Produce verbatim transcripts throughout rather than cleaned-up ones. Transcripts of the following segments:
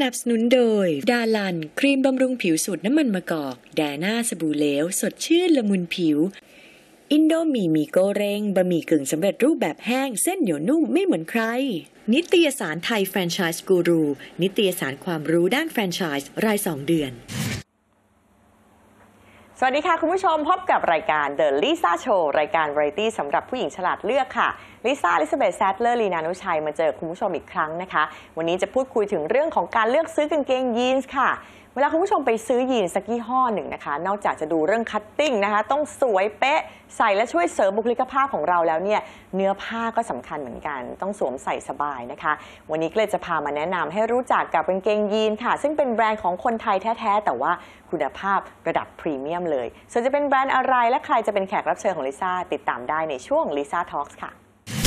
นับสนุนโดยดาลันครีมบำรุงผิวสูตรน้ำมันมะกอกแดน่าสบู่เหลวสดชื่นละมุนผิวอินโดมีมีโกเรงบะหมี่กึ่งสำเร็จรูปแบบแห้งเส้นเหนียวนุ่มไม่เหมือนใครนิตยสารไทยแฟรนไชส์กูรูนิตยสารความรู้ด้านแฟรนไชส์รายสองเดือนสวัสดีค่ะคุณผู้ชมพบกับรายการ The Lisa Show รายการวาไรตี้สำหรับผู้หญิงฉลาดเลือกค่ะลิซ่าอลิซาเบธแซดเลอร์ลีนานุชัยมาเจอคุณผู้ชมอีกครั้งนะคะวันนี้จะพูดคุยถึงเรื่องของการเลือกซื้อกางเกงยีนส์ค่ะเวลาคุณผู้ชมไปซื้อยีนส์สักยี่ห้อหนึ่งนะคะนอกจากจะดูเรื่องคัตติ้งนะคะต้องสวยเป๊ะใส่และช่วยเสริมบุคลิกภาพของเราแล้วเนี่ยเนื้อผ้าก็สำคัญเหมือนกันต้องสวมใส่สบายนะคะวันนี้ก็เลยจะพามาแนะนำให้รู้จักกับกางเกงยีนส์ค่ะซึ่งเป็นแบรนด์ของคนไทยแท้ๆแต่ว่าคุณภาพระดับพรีเมียมเลยส่วนจะเป็นแบรนด์อะไรและใครจะเป็นแขกรับเชิญของลิซ่าติดตามได้ในช่วง Lisa Talks ค่ะ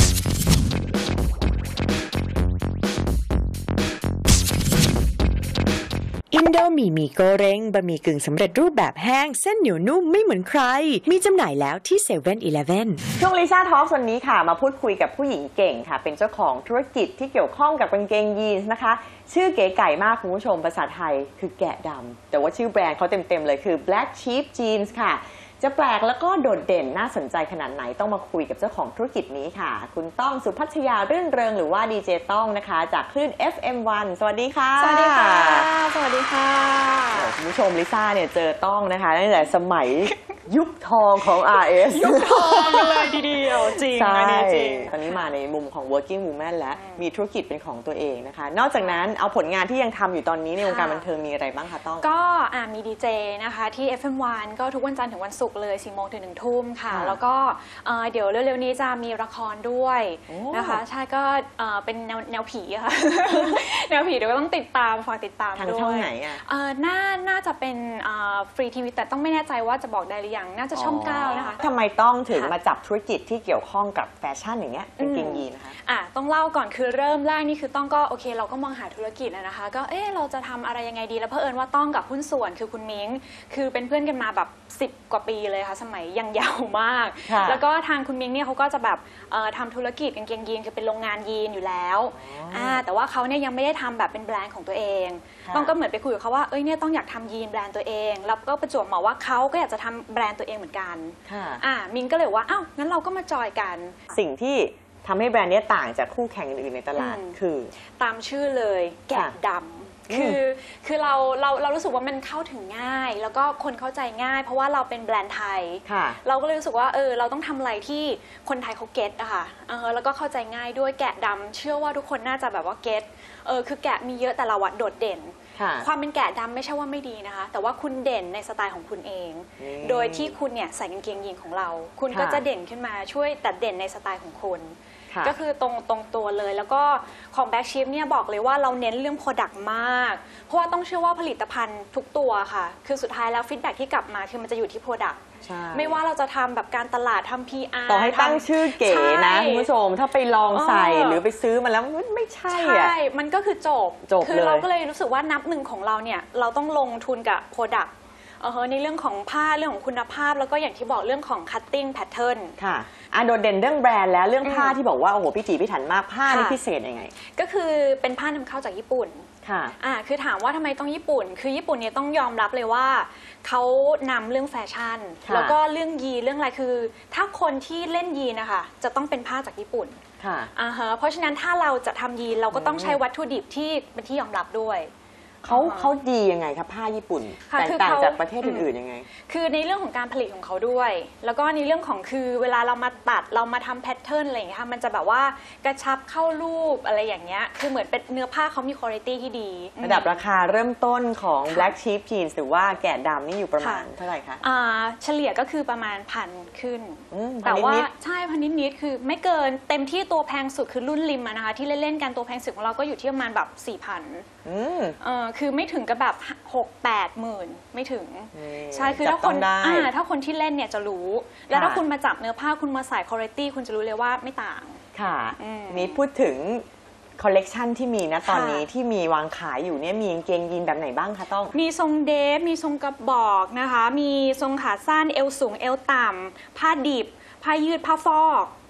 อินโดมีมีโกเรงบะหมี่กึ่งสำเร็จรูปแบบแห้งเส้นเหนียวนุ่มไม่เหมือนใครมีจำหน่ายแล้วที่เซเว่นอีเลฟเว่นช่วง Lisa Talks วันนี้ค่ะมาพูดคุยกับผู้หญิงเก่งค่ะเป็นเจ้าของธุรกิจที่เกี่ยวข้องกับกางเกงยีนส์นะคะชื่อเก๋ไก่มากคุณผู้ชมภาษาไทยคือแกะดำแต่ว่าชื่อแบรนด์เขาเต็มๆเลยคือ Black Sheep Jeans ค่ะจะแปลกแล้วก็โดดเด่นน่าสนใจขนาดไหนต้องมาคุยกับเจ้าของธุรกิจนี้ค่ะคุณต้องสุพัชยารื่นเริงหรือว่าดีเจต้องนะคะจากคลื่น เอฟ เอ็ม วัน สวัสดีค่ะสวัสดีค่ะสวัสดีค่ะคุณผู้ชมลิซ่าเนี่ยเจอต้องนะคะตั้งแต่สมัยยุคทองของ อาร์ เอสยุคทองกันเลยทีเดียวจริงอันนี้จริงตอนนี้มาในมุมของ working woman แล้วมีธุรกิจเป็นของตัวเองนะคะนอกจากนั้นเอาผลงานที่ยังทำอยู่ตอนนี้ในวงการบันเทิงมีอะไรบ้างคะต้องก็มีดีเจนะคะที่ เอฟ เอ็ม วัน ก็ทุกวันจันทร์ถึงวันศุกร์เลยสี่โมงถึงหนึ่งทุ่มค่ะแล้วก็เดี๋ยวเร็วๆนี้จะมีละครด้วยนะคะใช่ก็เป็นแนวแนวผีค่ะแนวผีเดี๋ยวก็ต้องติดตามฝากติดตามด้วยทางช่องไหนอ่ะน่าน่าจะเป็นฟรีทีวีแต่ต้องไม่แน่ใจว่าจะบอกได้หรือยังน่าจะช่องเก้านะคะทำไมต้องถึงมาจับธุรกิจที่เกี่ยวข้องกับแฟชั่นอย่างเงี้ยเป็นกางเกงยีนนะคะอ่ะต้องเล่าก่อนคือเริ่มแรกนี่คือต้องก็โอเคเราก็มองหาธุรกิจนะคะก็เออเราจะทำอะไรยังไงดีแล้วเผอิญว่าต้องกับหุ้นส่วนคือคุณมิ้งคือเป็นเพื่อนกันมาแบบสิบกว่าปีเลยค่ะสมัยยังยาวมากแล้วก็ทางคุณมิ้งเนี่ยเขาก็จะแบบทำธุรกิจกางเกงยีนคือเป็นโรงงานยีนอยู่แล้วอ่าแต่ว่าเขาเนี่ยยังไม่ได้ทำแบบเป็นแบรนด์ของตัวเองต้องก็เหมือนไปคุยกับเขาว่าเอ้ยเนี่ยต้องอยากทำยีนแบรนด์ตัวเองแล้วก็ประจวบเหมาะว่าเขาก็อยากจะทำแบรนด์ตัวเองเหมือนกันอ่ามิ้งก็เลยว่าอ้าวงั้นเราก็มาจอยกันสิ่งที่ทำให้แบรนด์นี้ต่างจากคู่แข่งอื่นในตลาดคือตามชื่อเลยแกะดำคือคือเราเราเรารู้สึกว่ามันเข้าถึงง่ายแล้วก็คนเข้าใจง่ายเพราะว่าเราเป็นแบรนด์ไทยเราก็เลยรู้สึกว่าเออเราต้องทำอะไรที่คนไทยเขาเก็ตอะค่ะเออแล้วก็เข้าใจง่ายด้วยแกะดำเชื่อว่าทุกคนน่าจะแบบว่าเก็ตเออคือแกะมีเยอะแต่เราอะโดดเด่นความเป็นแกะดำไม่ใช่ว่าไม่ดีนะคะแต่ว่าคุณเด่นในสไตล์ของคุณเองโดยที่คุณเนี่ยใส่กางเกงยีนของเราคุณก็จะเด่นขึ้นมาช่วยแต่เด่นในสไตล์ของคุณก็คือตรงตรงตัวเลยแล้วก็ของ Black Sheep เนี่ยบอกเลยว่าเราเน้นเรื่อง Product มากเพราะว่าต้องเชื่อว่าผลิตภัณฑ์ทุกตัวค่ะคือสุดท้ายแล้วฟีดแบ็กที่กลับมาคือมันจะอยู่ที่ Product ไม่ว่าเราจะทำแบบการตลาดทำ พี อาร์ต่อให้ตั้งชื่อเก๋นะคุณผู้ชมถ้าไปลองใส่หรือไปซื้อมาแล้วไม่ใช่ใช่มันก็คือจบคือเราก็เลยรู้สึกว่านับหนึ่งของเราเนี่ยเราต้องลงทุนกับ Productเออในเรื่องของผ้าเรื่องของคุณภาพแล้วก็อย่างที่บอกเรื่องของ cutting pattern ค่ะอ่ะโดดเด่นเรื่องแบรนด์แล้วเรื่องผ้าที่บอกว่าโอ้โหพิถีพิถันมากผ้านี่พิเศษยังไงก็คือเป็นผ้านำเข้าจากญี่ปุ่นค่ะอ่าคือถามว่าทำไมต้องญี่ปุ่นคือญี่ปุ่นเนี่ยต้องยอมรับเลยว่าเขานำเรื่องแฟชั่นแล้วก็เรื่องยีนเรื่องอะไรคือถ้าคนที่เล่นยีนนะคะจะต้องเป็นผ้าจากญี่ปุ่นค่ะอ่าฮะเพราะฉะนั้นถ้าเราจะทำยีนเราก็ต้องใช้วัตถุดิบที่เป็นที่ยอมรับด้วยเขาเขาดียังไงครับผ้าญี่ปุ่นแตกต่างจากประเทศอื่นๆยังไงคือในเรื่องของการผลิตของเขาด้วยแล้วก็ในเรื่องของคือเวลาเรามาตัดเรามาทำแพทเทิร์นอะไรอย่างเงี้ยค่ะมันจะแบบว่ากระชับเข้ารูปอะไรอย่างเงี้ยคือเหมือนเป็นเนื้อผ้าเขามีคุณภาพที่ดีระดับราคาเริ่มต้นของ Black Sheep Jeans หรือว่าแกะดำนี่อยู่ประมาณเท่าไหร่คะอ่าเฉลี่ยก็คือประมาณพันขึ้นแต่ว่าใช่พันนิดๆคือไม่เกินเต็มที่ตัวแพงสุดคือรุ่นริมนะคะที่เล่นๆกันตัวแพงสุดของเราก็อยู่ที่ประมาณแบบสี่พันเออคือไม่ถึงกับแบบหกแปดหมื่นไม่ถึงใช่คือถ้าคนอ่าถ้าคนที่เล่นเนี่ยจะรู้แล้วถ้าคุณมาจับเนื้อผ้าคุณมาใส่คุณภาพคุณจะรู้เลยว่าไม่ต่างค่ะนี้พูดถึงคอลเลกชันที่มีนะตอนนี้ที่มีวางขายอยู่เนี่ยมีกางเกงยีนแบบไหนบ้างคะต้องมีทรงเดฟมีทรงกระบอกนะคะมีทรงขาสั้นเอวสูงเอวต่ำผ้าดิบผ้ายืดผ้าฟอก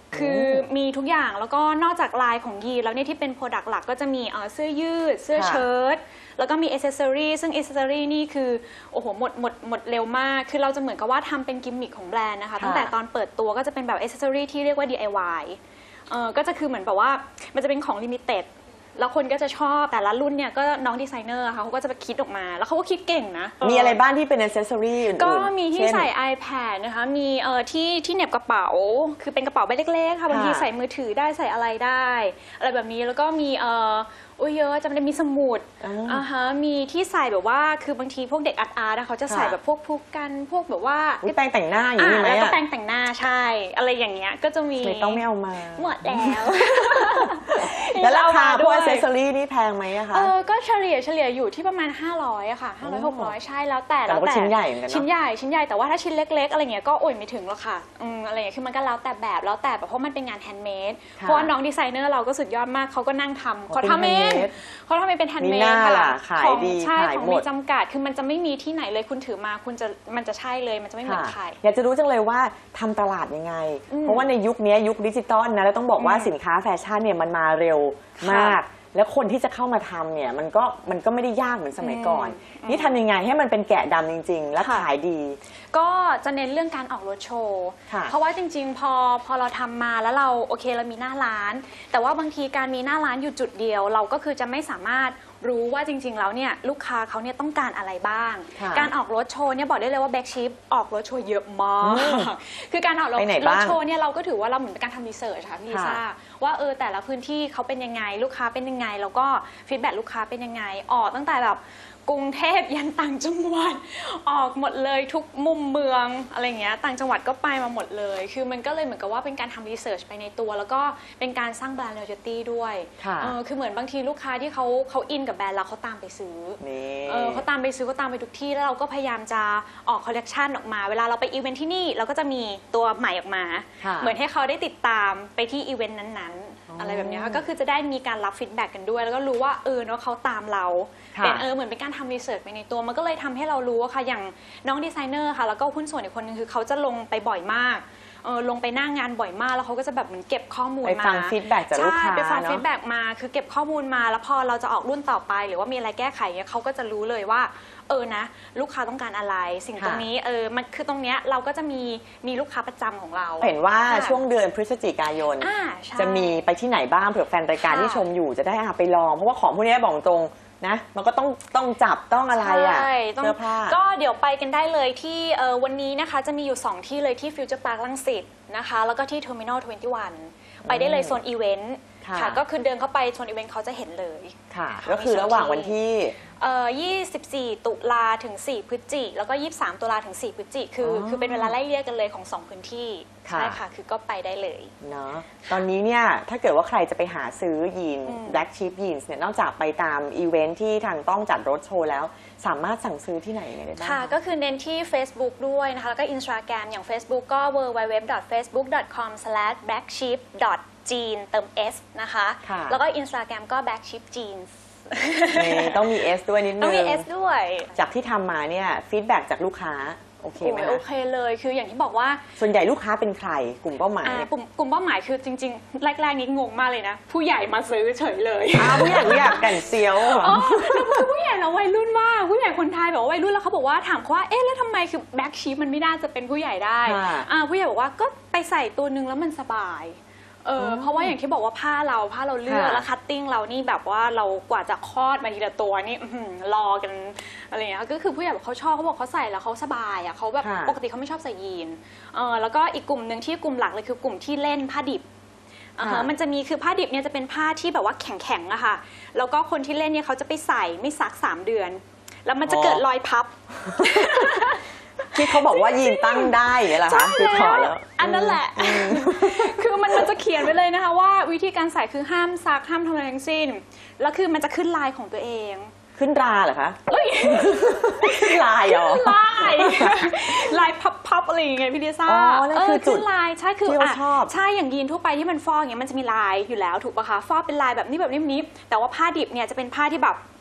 คือมีทุกอย่างแล้วก็นอกจากลายของยีนแล้วเนี่ยที่เป็นโปรดักต์หลักก็จะมีเสื้อยืดเสื้อเชิ้ตแล้วก็มีอิสเซอรี่ซึ่งอิสเซอรี่นี่คือโอ้โหหมดหมดหมดเร็วมากคือเราจะเหมือนกับว่าทำเป็นกิมมิคของแบรนด์นะคะตั้งแต่ตอนเปิดตัวก็จะเป็นแบบอิสเซอรี่ที่เรียกว่า ดี ไอ วาย เออก็จะคือเหมือนแบบว่ามันจะเป็นของลิมิเต็ดแล้วคนก็จะชอบแต่ละรุ่นเนี่ยก็น้องดีไซเนอร์ค่ะเขาก็จะไปคิดออกมาแล้วเขาก็คิดเก่งนะมีอะไรบ้างที่เป็นอิสเซอรี่อื่นๆก็มีที่ใส่ iPad นะคะมีเอ่อที่ที่เหน็บกระเป๋าคือเป็นกระเป๋าใบเล็กๆค่ะบางทีใส่มือถือได้ใส่อะไรได้อะไรแบบนี้แล้วก็มีเอ่อโอ้ยเยอะจำได้มีสมุดอ่าฮะมีที่ใส่แบบว่าคือบางทีพวกเด็กอาร์ตอาร์ตเขาจะใส่แบบพวกพุกกันพวกแบบว่าแป้งแต่งหน้าอย่างนี้ไหมแล้วก็แป้งแต่งหน้าใช่อะไรอย่างเงี้ยก็จะมีไม่ต้องไม่เอามาหมดแล้วแล้วราคาพวกอิสเซอรี่นี่แพงไหมอะคะเออก็เฉลี่ยเฉลี่ยอยู่ที่ประมาณห้าร้อยอะค่ะห้าร้อย หกร้อยใช่แล้วแต่แล้วแต่ชิ้นใหญ่เหมือนกันชิ้นใหญ่ชิ้นใหญ่แต่ว่าถ้าชิ้นเล็กๆอะไรเงี้ยก็โอ้ยไม่ถึงหรอกค่ะอืมอะไรเงี้ยคือมันก็แล้วแต่แบบแล้วแต่เพราะมันเป็นงานแฮนด์เมดเพราะว่าน้องดีไซเนอร์เราก็สุดยอดมากเขาก็นั่งทำเขาทำเองเขาทำเองเป็นแฮนด์เมดค่ะของใช่ของมีจำกัดคือมันจะไม่มีที่ไหนเลยคุณถือมาคุณจะมันจะใช่เลยมันจะไม่เหมือนใครอยากจะรู้จังเลยว่าทำตลาดยังไงเพราะว่าในยุคนี้ยุคดิจิตอลนะแล้วต้องบอกว่าสินค้าแฟชั่นเนี่ยมันมาเร็วมากแล้วคนที่จะเข้ามาทำเนี่ยมันก็มันก็ไม่ได้ยากเหมือนสมัยก่อนนี่ทำยังไงให้มันเป็นแกะดำจริงๆและขายดีก็จะเน้นเรื่องการออกรถโชว์เพราะว่าจริงๆพอพอเราทำมาแล้วเราโอเคเรามีหน้าร้านแต่ว่าบางทีการมีหน้าร้านอยู่จุดเดียวเราก็คือจะไม่สามารถรู้ว่าจริงๆแล้วเนี่ยลูกค้าเขาเนี่ยต้องการอะไรบ้างการออกรถโชว์เนี่ยบอกได้เลยว่าแบ็กชิปออกรถโชว์เยอะมากคือการออกรถโชว์เนี่ยเราก็ถือว่าเราเหมือนเป็นการทำรีเสิร์ชค่ะพี่ลิซ่าว่าเออแต่ละพื้นที่เขาเป็นยังไงลูกค้าเป็นยังไงแล้วก็ฟีดแบ็กลูกค้าเป็นยังไงออกตั้งแต่แบบกรุงเทพยันต่างจังหวัดออกหมดเลยทุกมุมเมืองอะไรเงี้ยต่างจังหวัดก็ไปมาหมดเลยคือมันก็เลยเหมือนกับว่าเป็นการทำรีเสิร์ชไปในตัวแล้วก็เป็นการสร้างแบรนด์ loyalty ด้วยเออคือเหมือนบางทีลูกค้าที่เขาเขาอินกับแบรนด์เราเขาตามไปซื้อเออเขาตามไปซื้อเขาตามไปทุกที่แล้วเราก็พยายามจะออกคอลเลกชันออกมาเวลาเราไปอีเวนท์ที่นี่เราก็จะมีตัวใหม่ออกมาเหมือนให้เขาได้ติดตามไปที่อีเวนต์นั้นๆอะไรแบบนี้ก็คือจะได้มีการรับฟีดแบ็กกันด้วยแล้วก็รู้ว่าเออเนาะเขาตามเราเป็นเออเหมือนเป็นการทำรีเสิร์ชไปในตัวมันก็เลยทำให้เรารู้ว่าค่ะอย่างน้องดีไซเนอร์ค่ะแล้วก็หุ้นส่วนอีกคนนึงคือเขาจะลงไปบ่อยมากเออลงไปหน้างานบ่อยมากแล้วเขาก็จะแบบเหมือนเก็บข้อมูลมาไปฟังฟีดแบ็กจากลูกค้าไปฟังฟีดแบ็กมาคือเก็บข้อมูลมาแล้วพอเราจะออกรุ่นต่อไปหรือว่ามีอะไรแก้ไขเนี่ยเขาก็จะรู้เลยว่าเออนะลูกค้าต้องการอะไรสิ่งตรงนี้เออมันคือตรงเนี้ยเราก็จะมีมีลูกค้าประจำของเราเห็นว่าช่วงเดือนพฤศจิกายนจะมีไปที่ไหนบ้างเผื่อแฟนรายการที่ชมอยู่จะได้ไปลองเพราะว่าของพวกนี้บอกตรงนะมันก็ต้องต้องจับต้องอะไรอ่ะเสื้อผ้าก็เดี๋ยวไปกันได้เลยที่วันนี้นะคะจะมีอยู่สองที่เลยที่ฟิวเจอร์พาร์ครังสิตนะคะแล้วก็ที่เทอร์มินอลยี่สิบเอ็ดไปได้เลยโซนอีเวนต์ค่ะก็คือเดินเข้าไปโซนอีเวนต์เขาจะเห็นเลยค่ะก็คือระหว่างวันที่ยี่สิบสี่ตุลาถึงสี่พฤศจิกแล้วก็ยี่สิบสามตุลาถึงสี่พฤศจิกคือคือเป็นเวลาไล่เรียกกันเลยของสองพื้นที่ใช่ค่ะคือก็ไปได้เลยเนาะตอนนี้เนี่ยถ้าเกิดว่าใครจะไปหาซื้อยีน Black Sheep Jeans เนี่ยนอกจากไปตามอีเวนท์ที่ทางต้องจัดรถโชว์แล้วสามารถสั่งซื้อที่ไหนได้บ้างค่ะก็คือเน้นที่ Facebook ด้วยนะคะแล้วก็ Instagram อย่าง Facebook ก็ ดับเบิลยู ดับเบิลยู ดับเบิลยู ดอท เฟซบุ๊ก ดอท คอม สแลช แบล็กชีพ ดอท จีน เติม S นะคะแล้วก็ Instagram ก็ แบล็กชีพ จีนส์ต้องมี S ด้วยนิดนึงต้องมี S ด้วยจากที่ทำมาเนี่ยฟีดแบ็กจากลูกค้าโอเคไหมโอเคเลยคืออย่างที่บอกว่าส่วนใหญ่ลูกค้าเป็นใครกลุ่มเป้าหมายกลุ่มกลุ่มเป้าหมายคือจริงๆแรกๆนี้งงมากเลยนะผู้ใหญ่มาซื้อเฉยเลยอ้าวผู้ใหญ่ผู้ใหญ่กันเซียวอ๋อคือผู้ใหญ่เราวัยรุ่นมากผู้ใหญ่คนไทยแบบว่าวัยรุ่นแล้วเขาบอกว่าถามเขาว่าเอ๊ะแล้วทำไมคือแบ็คชีฟมันไม่น่าจะเป็นผู้ใหญ่ได้อ่าผู้ใหญ่บอกว่าก็ไปใส่ตัวนึงแล้วมันสบายเออเพราะว่าอย่างที่บอกว่าผ้าเราผ้าเราเลือกแล้วคัตติ้งเรานี่แบบว่าเรากว่าจะคลอดมาทีละตัวนี่รอกันอะไรเงี้ยก็คือผู้ใหญ่บอกเขาชอบเขาบอกเขาใส่แล้วเขาสบายอ่ะเขาแบบปกติเขาไม่ชอบใส่ยีนเออแล้วก็อีกกลุ่มหนึ่งที่กลุ่มหลักเลยคือกลุ่มที่เล่นผ้าดิบอ่ามันจะมีคือผ้าดิบเนี่ยจะเป็นผ้าที่แบบว่าแข็งๆอะค่ะแล้วก็คนที่เล่นเนี่ยเขาจะไปใส่ไม่ซักสามเดือนแล้วมันจะเกิดรอยพับที่เขาบอกว่ายีนตั้งได้เหรอคะที่ถอดแล้วอันนั้นแหละคือมันมันจะเขียนไว้เลยนะคะว่าวิธีการใส่คือห้ามซักห้ามทำอะไรทั้งสิ้นแล้วคือมันจะขึ้นลายของตัวเองขึ้นราเหรอคะขึ้นลายเหรอลายลายพับๆอะไรอย่างเงี้ยพี่ลิซ่าเออขึ้นลายใช่คือชอบใช่อย่างยีนทั่วไปที่มันฟอกอย่างเงี้ยมันจะมีลายอยู่แล้วถูกปะคะฟอกเป็นลายแบบนี้แบบนี้นี้แต่ว่าผ้าดิบเนี่ยจะเป็นผ้าที่แบบแบบ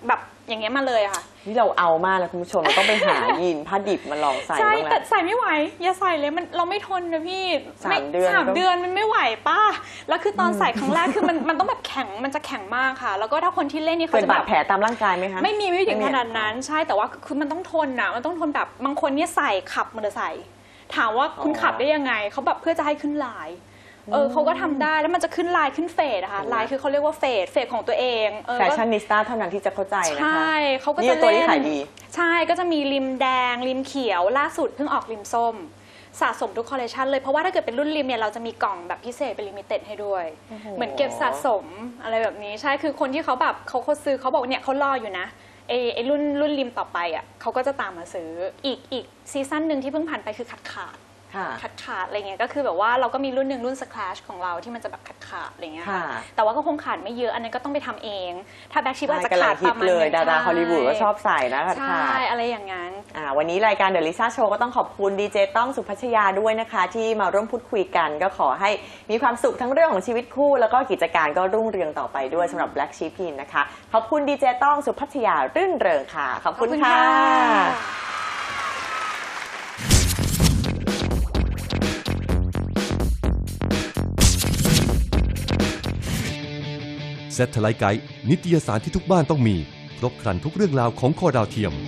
อย่างเงี้ยมาเลยค่ะนี่เราเอามากเลยคุณผู้ชมเราต้องไปหายีนผ้าดิบมาลองใส่ใช่บ้างแล้วแต่ใส่ไม่ไหวอย่าใส่เลยมันเราไม่ทนนะพี่สามเดือนสามเดือนมันไม่ไหวป้าแล้วคือตอนใส่ครั้งแรกคือมันมันต้องแบบแข็งมันจะแข็งมากค่ะแล้วก็ถ้าคนที่เล่นนี่เขาจะแบบบาดแผลตามร่างกายไหมคะไม่มีไม่ถึงขนาดนั้นใช่แต่ว่าคือมันต้องทนนะมันต้องทนแบบบางคนเนี่ยใส่ขับมอเตอร์ไซค์ถามว่าคุณขับได้ยังไงเขาแบบเพื่อจะให้ขึ้นลายเออเขาก็ทำได้แล้วมันจะขึ้นลายขึ้นเฟดนะคะลายคือเขาเรียกว่าเฟดเฟดของตัวเองแฟชั่นนิสต้าเท่านั้นที่จะเข้าใจนะคะใช่เขาก็จะเล่นตัวที่ขายดีใช่ก็จะมีริมแดงริมเขียวล่าสุดเพิ่งออกริมส้มสะสมทุกคอลเลคชันเลยเพราะว่าถ้าเกิดเป็นรุ่นริมเนี่ยเราจะมีกล่องแบบพิเศษเป็นลิมิเต็ดให้ด้วยเหมือนเก็บสะสมอะไรแบบนี้ใช่คือคนที่เขาแบบเขาเขาซื้อเขาบอกเนี่ยเขารออยู่นะไอไอรุ่นรุ่นริมต่อไปอ่ะเขาก็จะตามมาซื้ออีกอีกซีซั่นหนึ่งที่เพิ่งผ่านไปคือขาดขาดขาดขาดอะไรเงี้ยก็คือแบบว่าเราก็มีรุ่นหนึ่งรุ่นสแครชของเราที่มันจะแบบขาดขาดอะไรเงี้ยแต่ว่าก็คงขาดไม่เยอะอันนั้นก็ต้องไปทำเองถ้าแบ็คชิปอาจจะขาดประมาณเลยดาราฮอลลีวูดก็ชอบใส่นะขาดใช่อะไรอย่างนั้นวันนี้รายการเดอะลิซ่าโชว์ก็ต้องขอบคุณดีเจต้องสุพัชยาด้วยนะคะที่มาร่วมพูดคุยกันก็ขอให้มีความสุขทั้งเรื่องของชีวิตคู่แล้วก็กิจการก็รุ่งเรืองต่อไปด้วยสำหรับแบล็คชีพพินนะคะขอบคุณดีเจต้องสุพัชยารื่นเริงค่ะขอบคุณค่ะเซตไลท์ไกด์นิตยสารที่ทุกบ้านต้องมีครบครันทุกเรื่องราวของคอดาวเทียม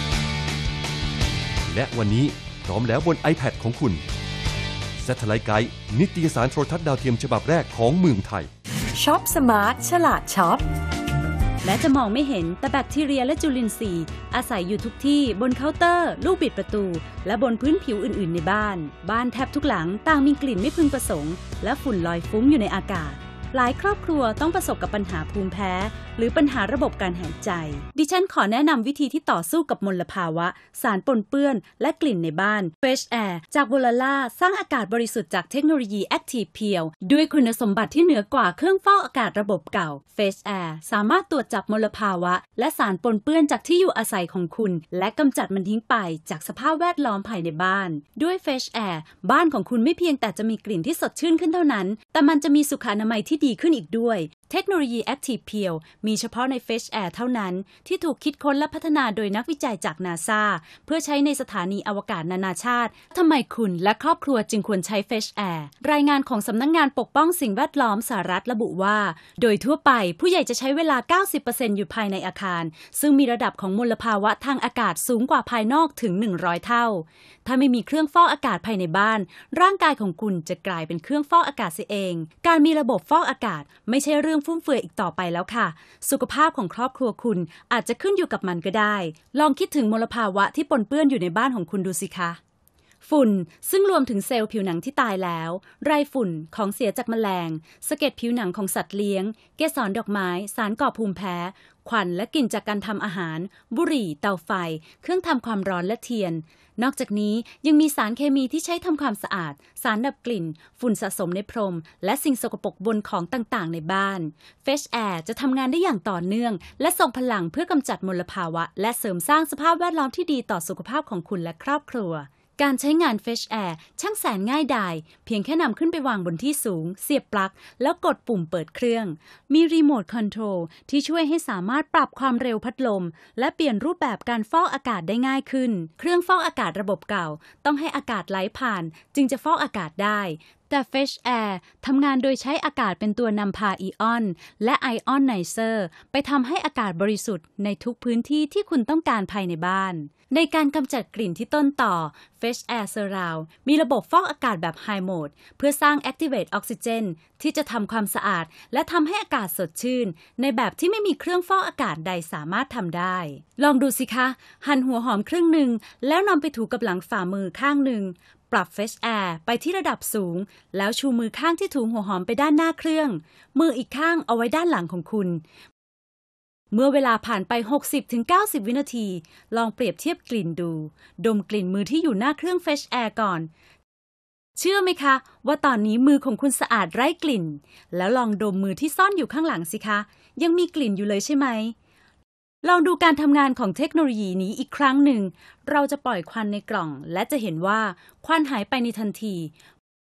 และวันนี้พร้อมแล้วบน iPad ของคุณเซตไลท์ไกด์นิตยสารโทรทัศน์ดาวเทียมฉบับแรกของเมืองไทยช็อปสมาร์ทฉลาดช็อปแม้จะมองไม่เห็นแต่แบคทีเรียและจุลินทรีย์อาศัยอยู่ทุกที่บนเคาน์เตอร์ลูกบิดประตูและบนพื้นผิวอื่นๆในบ้านบ้านแทบทุกหลังต่างมีกลิ่นไม่พึงประสงค์และฝุ่นลอยฟุ้งอยู่ในอากาศหลายครอบครัวต้องประสบกับปัญหาภูมิแพ้หรือปัญหาระบบการหายใจดิฉันขอแนะนำวิธีที่ต่อสู้กับมลภาวะสารปนเปื้อนและกลิ่นในบ้าน Fresh Air จาก Volala สร้างอากาศบริสุทธิ์จากเทคโนโลยี Active Pure ด้วยคุณสมบัติที่เหนือกว่าเครื่องฟอกอากาศระบบเก่า Fresh Air สามารถตรวจจับมลภาวะและสารปนเปื้อนจากที่อยู่อาศัยของคุณและกำจัดมันทิ้งไปจากสภาพแวดล้อมภายในบ้านด้วย Fresh Air บ้านของคุณไม่เพียงแต่จะมีกลิ่นที่สดชื่นขึ้นเท่านั้นแต่มันจะมีสุขอนามัยที่ดีขึ้นอีกด้วยเทคโนโลยี Active Pure มีเฉพาะใน Fresh Air เท่านั้นที่ถูกคิดค้นและพัฒนาโดยนักวิจัยจาก นาซา เพื่อใช้ในสถานีอวกาศนานาชาติทำไมคุณและครอบครัวจึงควรใช้ Fresh Air รายงานของสำนักงงานปกป้องสิ่งแวดล้อมสหรัฐระบุว่าโดยทั่วไปผู้ใหญ่จะใช้เวลา เก้าสิบเปอร์เซ็นต์ อยู่ภายในอาคารซึ่งมีระดับของมลภาวะทางอากาศสูงกว่าภายนอกถึงหนึ่งร้อยเท่าถ้าไม่มีเครื่องฟอกอากาศภายในบ้านร่างกายของคุณจะกลายเป็นเครื่องฟอกอากาศเสียเองการมีระบบฟอกอากาศไม่ใช่เรื่องฟุ่มเฟือยอีกต่อไปแล้วค่ะสุขภาพของครอบครัวคุณอาจจะขึ้นอยู่กับมันก็ได้ลองคิดถึงมลภาวะที่ปนเปื้อนอยู่ในบ้านของคุณดูสิคะฝุ่นซึ่งรวมถึงเซลล์ผิวหนังที่ตายแล้วไรฝุ่นของเสียจากแมลงสะเก็ดผิวหนังของสัตว์เลี้ยงเกสรดอกไม้สารก่อภูมิแพ้ควันและกลิ่นจากการทำอาหารบุหรี่เตาไฟเครื่องทำความร้อนและเทียนนอกจากนี้ยังมีสารเคมีที่ใช้ทำความสะอาดสารดับกลิ่นฝุ่นสะสมในพรมและสิ่งสกปรกบนของต่างๆในบ้าน Fresh Air จะทำงานได้อย่างต่อเนื่องและส่งพลังเพื่อกำจัดมลภาวะและเสริมสร้างสภาพแวดล้อมที่ดีต่อสุขภาพของคุณและครอบครัวการใช้งาน Fresh Air ช่างแสนง่ายดายเพียงแค่นำขึ้นไปวางบนที่สูงเสียบปลั๊กแล้วกดปุ่มเปิดเครื่องมีรีโมทคอนโทรลที่ช่วยให้สามารถปรับความเร็วพัดลมและเปลี่ยนรูปแบบการฟอกอากาศได้ง่ายขึ้นเครื่องฟอกอากาศระบบเก่าต้องให้อากาศไหลผ่านจึงจะฟอกอากาศได้แต่ Fresh Air ทำงานโดยใช้อากาศเป็นตัวนำพาอิออนและไอออนไนเซอร์ไปทำให้อากาศบริสุทธิ์ในทุกพื้นที่ที่คุณต้องการภายในบ้านในการกำจัดกลิ่นที่ต้นต่อ Fresh Air Surround มีระบบฟอกอากาศแบบ High Mode เพื่อสร้าง Activate Oxygen ที่จะทำความสะอาดและทำให้อากาศสดชื่นในแบบที่ไม่มีเครื่องฟอกอากาศใดสามารถทำได้ลองดูสิคะหั่นหัวหอมครึ่งหนึ่งแล้วนำไปถูกับหลังฝ่ามือข้างหนึ่งปรับ Fresh Air ไปที่ระดับสูงแล้วชูมือข้างที่ถูหัวหอมไปด้านหน้าเครื่องมืออีกข้างเอาไว้ด้านหลังของคุณเมื่อเวลาผ่านไป หกสิบถึงเก้าสิบ วินาทีลองเปรียบเทียบกลิ่นดูดมกลิ่นมือที่อยู่หน้าเครื่อง Fresh Air ก่อนเชื่อไหมคะว่าตอนนี้มือของคุณสะอาดไร้กลิ่นแล้วลองดมมือที่ซ่อนอยู่ข้างหลังสิคะยังมีกลิ่นอยู่เลยใช่ไหมลองดูการทำงานของเทคโนโลยีนี้อีกครั้งหนึ่งเราจะปล่อยควันในกล่องและจะเห็นว่าควันหายไปในทันที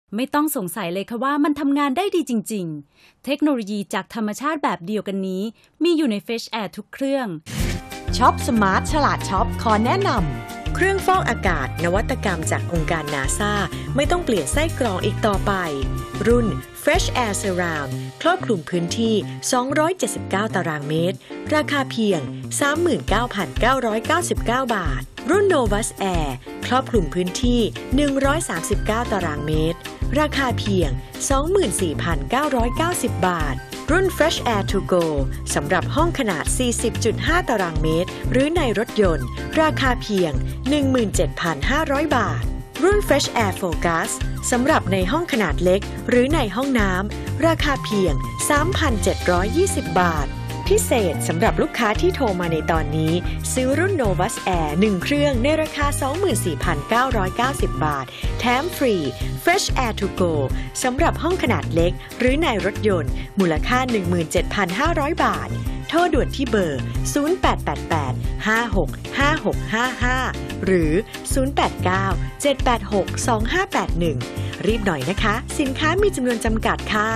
ไม่ต้องสงสัยเลยค่ะว่ามันทำงานได้ดีจริงๆเทคโนโลยีจากธรรมชาติแบบเดียวกันนี้มีอยู่ใน Fresh Air ทุกเครื่องช็อปสมาร์ทฉลาดช็อปขอแนะนำเครื่องฟอกอากาศนวัตกรรมจากองค์การ NASA ไม่ต้องเปลี่ยนไส้กรองอีกต่อไปรุ่น Fresh Air Surround ครอบคลุมพื้นที่สองร้อยเจ็ดสิบเก้าตารางเมตรราคาเพียง สามหมื่นเก้าพันเก้าร้อยเก้าสิบเก้า บาทรุ่น Novus Air ครอบคลุมพื้นที่หนึ่งร้อยสามสิบเก้าตารางเมตรราคาเพียง สองหมื่นสี่พันเก้าร้อยเก้าสิบ บาทรุ่น Fresh Air To Go สำหรับห้องขนาด สี่สิบจุดห้า ตารางเมตรหรือในรถยนต์ราคาเพียง หนึ่งหมื่นเจ็ดพันห้าร้อย บาทรุ่น Fresh Air Focus สำหรับในห้องขนาดเล็กหรือในห้องน้ำราคาเพียง สามพันเจ็ดร้อยยี่สิบ บาทพิเศษสำหรับลูกค้าที่โทรมาในตอนนี้ซื้อรุ่น Novus Air หนึ่งเครื่องในราคา สองหมื่นสี่พันเก้าร้อยเก้าสิบ บาทแถมฟรี Fresh Air To Go สำหรับห้องขนาดเล็กหรือในรถยนต์มูลค่า หนึ่งหมื่นเจ็ดพันห้าร้อย บาทโทรด่วนที่เบอร์ ศูนย์ แปด แปด แปด ห้า หก ห้า หก ห้า ห้า หรือ ศูนย์ แปด เก้า เจ็ด แปด หก สอง ห้า แปด หนึ่ง รีบหน่อยนะคะสินค้ามีจำนวนจำกัดค่ะ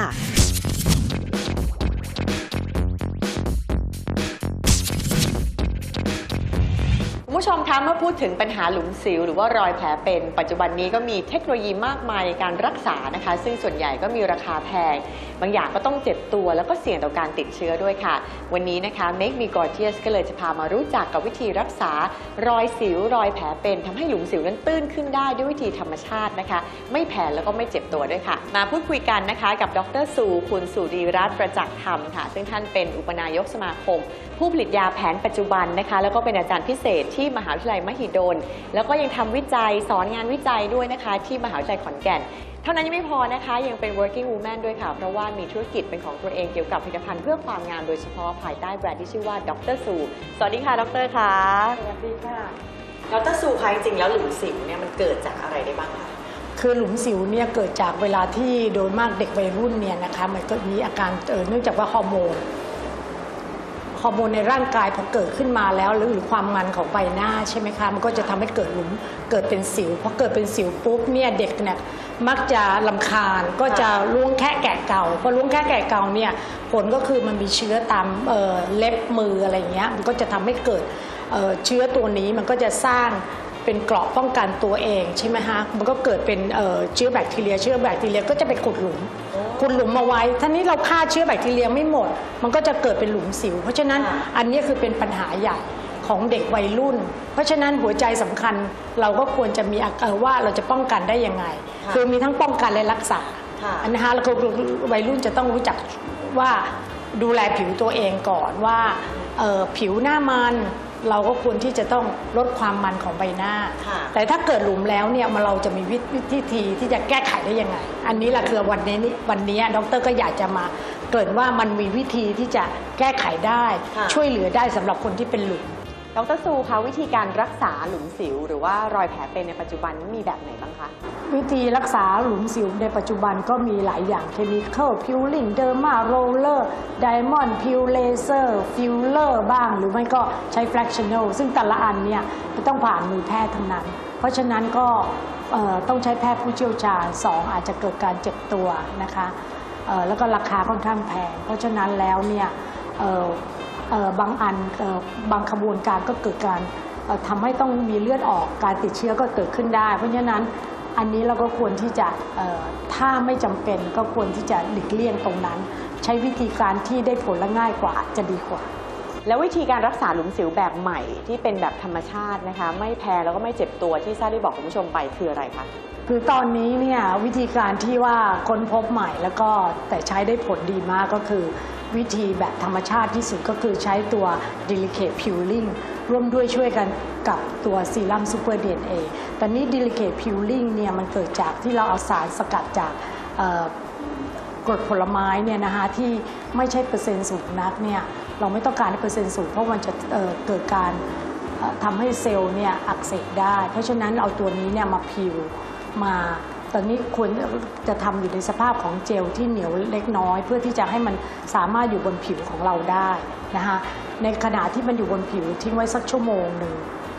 คุณผู้ชมคะเมื่อพูดถึงปัญหาหลุมสิวหรือว่ารอยแผลเป็นปัจจุบันนี้ก็มีเทคโนโลยีมากมายในการรักษานะคะซึ่งส่วนใหญ่ก็มีราคาแพงบางอย่างก็ต้องเจ็บตัวแล้วก็เสี่ยงต่อการติดเชื้อด้วยค่ะวันนี้นะคะ Make Me Gorgeous ก็เลยจะพามารู้จักกับวิธีรักษารอยสิวรอยแผลเป็นทำให้หลุมสิวนั้นตื้นขึ้นได้ด้วยวิธีธรรมชาตินะคะไม่แผลแล้วก็ไม่เจ็บตัวด้วยค่ะมาพูดคุยกันนะคะกับดร.สูคุณสุรีรัตน์ประจักษ์ธรรมค่ะซึ่งท่านเป็นอุปนายกสมาคมผู้ผลิตยาแผนปัจจุบันนะคะแล้วก็เป็นอาจารย์พิเศษที่มหาวิทยาลัยมหิดลแล้วก็ยังทำวิจัยสอนงานวิจัยด้วยนะคะที่มหาวิทยาลัยขอนแก่นเท่านั้นยังไม่พอนะคะยังเป็น working woman ด้วยค่ะเพราะว่ามีธุรกิจเป็นของตัวเองเกี่ยวกับผลิตภัณฑ์เพื่อความงามโดยเฉพาะภายใต้แบรนด์ที่ชื่อว่าดร.สูสวัสดีค่ะดร.ค่ะสวัสดีค่ะดร.สูคะจริงๆแล้วหลุมสิวเนี่ยมันเกิดจากอะไรได้บ้างคะคือหลุมสิวเนี่ยเกิดจากเวลาที่โดยมากเด็กวัยรุ่นเนี่ยนะคะมันก็มีอาการเนื่องจากว่าฮอร์โมนฮอร์โมนในร่างกายพอเกิดขึ้นมาแล้วหรือความมันของใบหน้าใช่ไหมคะมันก็จะทำให้เกิดหลุมเกิดเป็นสิวพอเกิดเป็นสิวปุ๊บเนี่ยเด็กเนี่ยมักจะรำคาญก็จะล้วงแค่แกะเก่าพอล้วงแค่แกะเก่าเนี่ยผลก็คือมันมีเชื้อตามเอ่อเล็บมืออะไรเงี้ยมันก็จะทำให้เกิดเอ่อเชื้อตัวนี้มันก็จะสร้างเป็นเกราะป้องกันตัวเองใช่ไหมฮะมันก็เกิดเป็นเอ่อเชื้อแบคทีเรียเชื้อแบคทีเรียก็จะไปขุดหลุมขุดหลุมมาไว้ท่านี้เราฆ่าเชื้อแบคทีเรียไม่หมดมันก็จะเกิดเป็นหลุมสิวเพราะฉะนั้นอันนี้คือเป็นปัญหาใหญ่ของเด็กวัยรุ่นเพราะฉะนั้นหัวใจสำคัญเราก็ควรจะมีเอ่อว่าเราจะป้องกันได้ยังไงคือมีทั้งป้องกันและรักษาอันนะคะแล้วก็วัยรุ่นจะต้องรู้จักว่าดูแลผิวตัวเองก่อนว่าเอ่อผิวหน้ามันเราก็ควรที่จะต้องลดความมันของใบหน้าแต่ถ้าเกิดหลุมแล้วเนี่ยเราจะมีวิธีที่จะแก้ไขได้ยังไงอันนี้แหละคือวันนี้วันนี้ดร.ก็อยากจะมาเกริ่นว่ามันมีวิธีที่จะแก้ไขได้ช่วยเหลือได้สำหรับคนที่เป็นหลุมดร.สูคะวิธีการรักษาหลุมสิวหรือว่ารอยแผลเป็นในปัจจุบันมีแบบไหนบ้างคะวิธีรักษาหลุมสิวในปัจจุบันก็มีหลายอย่างเคมีคอลพิลลิ่งเดอร์มาโรลเลอร์ไดมอนด์พิลเลเซอร์ฟิลเลอร์บ้างหรือไม่ก็ใช้แฟลกชั่นแนลซึ่งแต่ละอันเนี่ยต้องผ่านมือแพทย์ทั้งนั้นเพราะฉะนั้นก็ต้องใช้แพทย์ผู้เชี่ยวชาญสองอาจจะเกิดการเจ็บตัวนะคะแล้วก็ราคาค่อนข้างแพงเพราะฉะนั้นแล้วเนี่ยบางอันบางขบวนการก็เกิดการทำให้ต้องมีเลือดออกการติดเชื้อก็เกิดขึ้นได้เพราะฉะนั้นอันนี้เราก็ควรที่จะถ้าไม่จำเป็นก็ควรที่จะหลีกเลี่ยงตรงนั้นใช้วิธีการที่ได้ผลและง่ายกว่าจะดีกว่าแล้ววิธีการรักษาหลุมสิวแบบใหม่ที่เป็นแบบธรรมชาตินะคะไม่แพ้แล้วก็ไม่เจ็บตัวที่ซ่าได้บอกคุณผู้ชมไปคืออะไรคะคือตอนนี้เนี่ยวิธีการที่ว่าค้นพบใหม่แล้วก็แต่ใช้ได้ผลดีมากก็คือวิธีแบบธรรมชาติที่สุดก็คือใช้ตัว Delicate Peeling ร่วมด้วยช่วยกันกับตัวซีรัมซูเปอร์ ดี เอ็น เอ แต่นี้ Delicate Peeling เนี่ยมันเกิดจากที่เราเอาสารสกัดจากกรดผลไม้เนี่ยนะคะที่ไม่ใช่เปอร์เซ็นต์สูงนักเนี่ยเราไม่ต้องการให้เปอร์เซ็นต์สูงเพราะมันจะเ, เกิดการทำให้เซลล์เนี่ยอักเสบได้เพราะฉะนั้นเอาตัวนี้เนี่ยมาพิวมาตอนนี้ควรจะทำอยู่ในสภาพของเจลที่เหนียวเล็กน้อยเพื่อที่จะให้มันสามารถอยู่บนผิวของเราได้นะคะในขณะที่มันอยู่บนผิวทิ้งไว้สักชั่วโมงหนึ่ง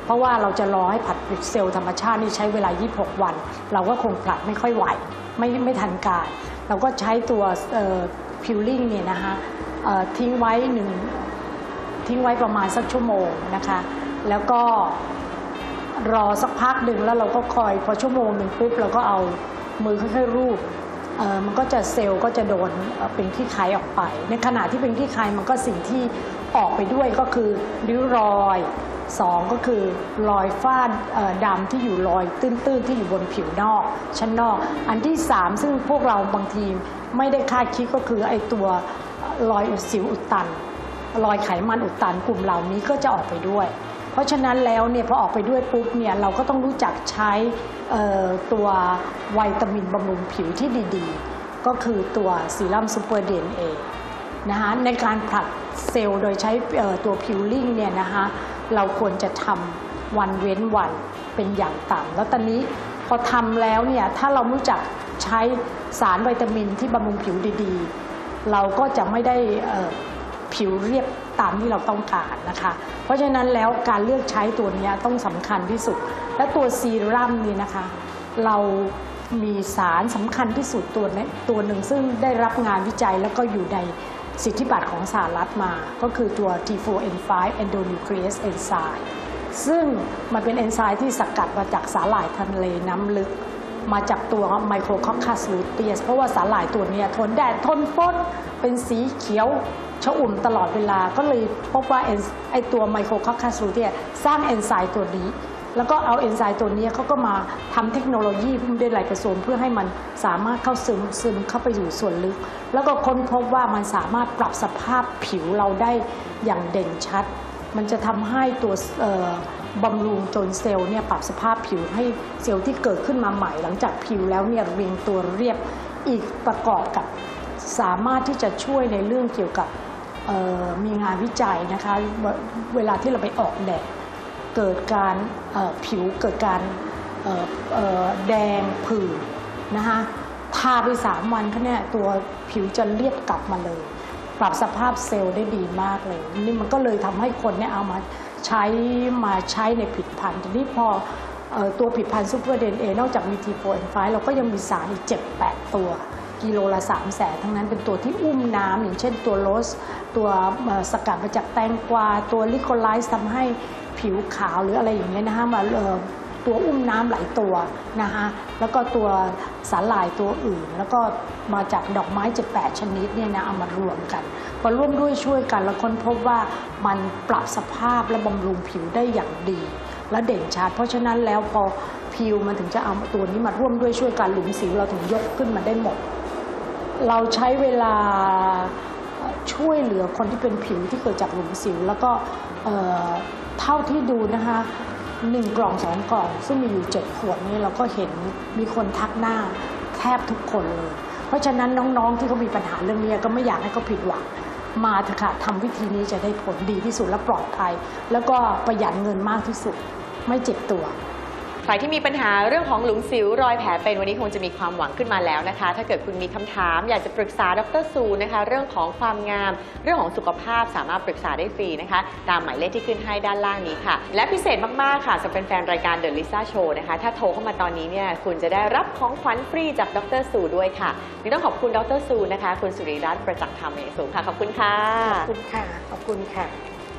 เพราะว่าเราจะรอให้ผัดเซลล์ธรรมชาตินี่ใช้เวลายี่สิบหกวันเราก็คงผลัดไม่ค่อยไหวไม่ไม่ทันการเราก็ใช้ตัวพิลลิ่งเนี่ยนะคะทิ้งไว้หนึ่งทิ้งไว้ประมาณสักชั่วโมงนะคะแล้วก็รอสักพักหนึ่งแล้วเราก็คอยพอชั่วโมงหนึ่งปุ๊บเราก็เอามือค่อยๆรูปมันก็จะเซลล์ก็จะโดนเป็นขี้ไคออกไปในขณะที่เป็นขี้ไคมันก็สิ่งที่ออกไปด้วยก็คือริ้วรอยสองก็คือรอยฝ้าดำที่อยู่รอยตื้นๆที่อยู่บนผิวนอกชั้นนอกอันที่สามซึ่งพวกเราบางทีไม่ได้คาดคิดก็คือไอ้ตัวรอยอุดสิวอุดตันรอยไขมันอุดตันกลุ่มเหล่านี้ก็จะออกไปด้วยเพราะฉะนั้นแล้วเนี่ยพอออกไปด้วยปุ๊บเนี่ยเราก็ต้องรู้จักใช้ตัววิตามินบำรุงผิวที่ดีๆก็คือตัวซีรัมซูเปอร์ ดี เอ็น เอ นะคะในการผลัดเซลล์โดยใช้ตัวพิลลิ่งเนี่ยนะคะเราควรจะทำวันเว้นวันเป็นอย่างต่ำแล้วตอนนี้พอทำแล้วเนี่ยถ้าเรารู้จักใช้สารวิตามินที่บำรุงผิวดีๆเราก็จะไม่ได้ผิวเรียบตามที่เราต้องการนะคะเพราะฉะนั้นแล้วการเลือกใช้ตัวนี้ต้องสำคัญที่สุดและตัวซีรั่มนี่นะคะเรามีสารสำคัญที่สุดตัวนี้ตัวหนึ่งซึ่งได้รับงานวิจัยแล้วก็อยู่ในสิทธิบัตรของสหรัฐมาก็คือตัว ที โฟร์ เอ็น ไฟว์ endonuclease enzyme ซึ่งมันเป็นเอนไซม์ที่สกัดมาจากสาหร่ายทะเลน้ำลึกมาจากตัวไมโครคอคคัสลูเทียสเพราะว่าสาหร่ายตัวนี้ทนแดดทนฝนเป็นสีเขียวชอุ่มตลอดเวลาก็เลยพบว่าไอตัวไมโครคอคคัสลูเทียสสร้างเอนไซม์ตัวนี้แล้วก็เอาเอนไซม์ตัวนี้เขาก็มาทำเทคโนโลยีด้วยไลโซโซมเพื่อให้มันสามารถเข้าซึมซึมเข้าไปอยู่ส่วนลึกแล้วก็ค้นพบว่ามันสามารถปรับสภาพผิวเราได้อย่างเด่นชัดมันจะทำให้ตัวบำรุงจนเซลล์เนี่ยปรับสภาพผิวให้เซลล์ที่เกิดขึ้นมาใหม่หลังจากผิวแล้วเนี่ยเรียงตัวเรียบอีกประกอบกับสามารถที่จะช่วยในเรื่องเกี่ยวกับมีงานวิจัยนะคะเวลาที่เราไปออกแดดเกิดการผิวเกิดการแดงผื่นนะคะทาไปสามวันเขาเนี่ยตัวผิวจะเรียบกลับมาเลยปรับสภาพเซลล์ได้ดีมากเลยนี่มันก็เลยทำให้คนเนี่ยเอามาใช้มาใช้ในผลิตภัณฑ์ทีนี้พอตัวผลิตภัณฑ์ซูเปอร์ ดี เอ็น เอ นอกจากมี ที โฟร์ เอ็น ไฟว์ เราก็ยังมีสารอีก เจ็ดแปด ตัวกิโลละสามแสนทั้งนั้นเป็นตัวที่อุ้มน้ำอย่างเช่นตัวโรสตัวสกัดมาจากแตงกวาตัวลิโคไลซ์ทำให้ผิวขาวหรืออะไรอย่างเงี้ยนะคะมาตัวอุ้มน้ำหลายตัวนะคะแล้วก็ตัวสาหร่ายตัวอื่นแล้วก็มาจากดอกไม้ เจ็ดแปด ชนิดเนี่ยนะเอามารวมกันพอร่วมด้วยช่วยกันแล้วค้นพบว่ามันปรับสภาพและบำรุงผิวได้อย่างดีและเด่นชัดเพราะฉะนั้นแล้วพอผิวมันถึงจะเอาตัวนี้มาร่วมด้วยช่วยกันหลุมสิวเราถึงยกขึ้นมาได้หมดเราใช้เวลาช่วยเหลือคนที่เป็นผิวที่เกิดจากหลุมสิวแล้วก็เท่าที่ดูนะคะหนึ่งกล่องสองกล่องซึ่งมีอยู่เจ็ดขวดนี้เราก็เห็นมีคนทักหน้าแทบทุกคนเลยเพราะฉะนั้นน้องๆที่เขามีปัญหาเรื่องนี้ก็ไม่อยากให้เขาผิดหวังมาเถอะค่ะทำวิธีนี้จะได้ผลดีที่สุดและปลอดภัยแล้วก็ประหยัดเงินมากที่สุดไม่เจ็บตัวใครที่มีปัญหาเรื่องของหลุมสิวรอยแผลเป็นวันนี้คงจะมีความหวังขึ้นมาแล้วนะคะถ้าเกิดคุณมีคำถามอยากจะปรึกษาดร.ซูนะคะเรื่องของความงามเรื่องของสุขภาพสามารถปรึกษาได้ฟรีนะคะตามหมายเลขที่ขึ้นให้ด้านล่างนี้ค่ะและพิเศษมากๆค่ะสำหรับแฟนๆรายการ The Lisa Show นะคะถ้าโทรเข้ามาตอนนี้เนี่ยคุณจะได้รับของขวัญฟรีจากดร.ซูด้วยค่ะนี่ต้องขอบคุณดร.ซูนะคะคุณสุริรัตน์ประจักษ์ธรรมอย่างสูงค่ะขอบคุณค่ะขอบคุณค่ะขอบคุณค่ะ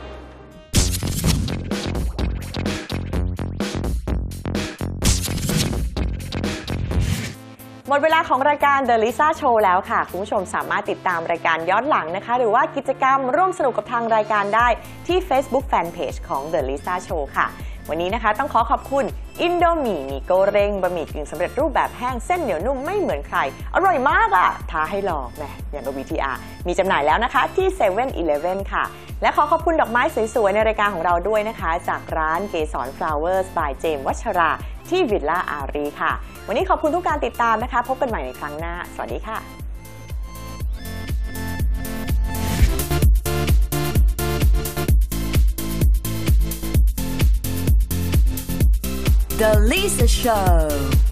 หมดเวลาของรายการ The Lisa Show แล้วค่ะคุณผู้ชมสามารถติดตามรายการย้อนหลังนะคะหรือว่ากิจกรรมร่วมสนุกกับทางรายการได้ที่ Facebook Fanpage ของ The Lisa Show ค่ะวันนี้นะคะต้องขอขอบคุณอินโดมีมีโกเร่งบะหมี่กึ่งสำเร็จรูปแบบแห้งเส้นเหนียวนุ่มไม่เหมือนใครอร่อยมากอ่ะท้าให้ลองแหมอย่างกับ วี ที อาร์ มีจำหน่ายแล้วนะคะที่ เซเว่น อีเลฟเว่น ค่ะและขอขอบคุณดอกไม้สวยๆในรายการของเราด้วยนะคะจากร้านเกสร Flowers by เจมส์วัชราที่วิลล่าอารีค่ะวันนี้ขอบคุณทุกการติดตามนะคะพบกันใหม่ในครั้งหน้าสวัสดีค่ะ The Lisa Show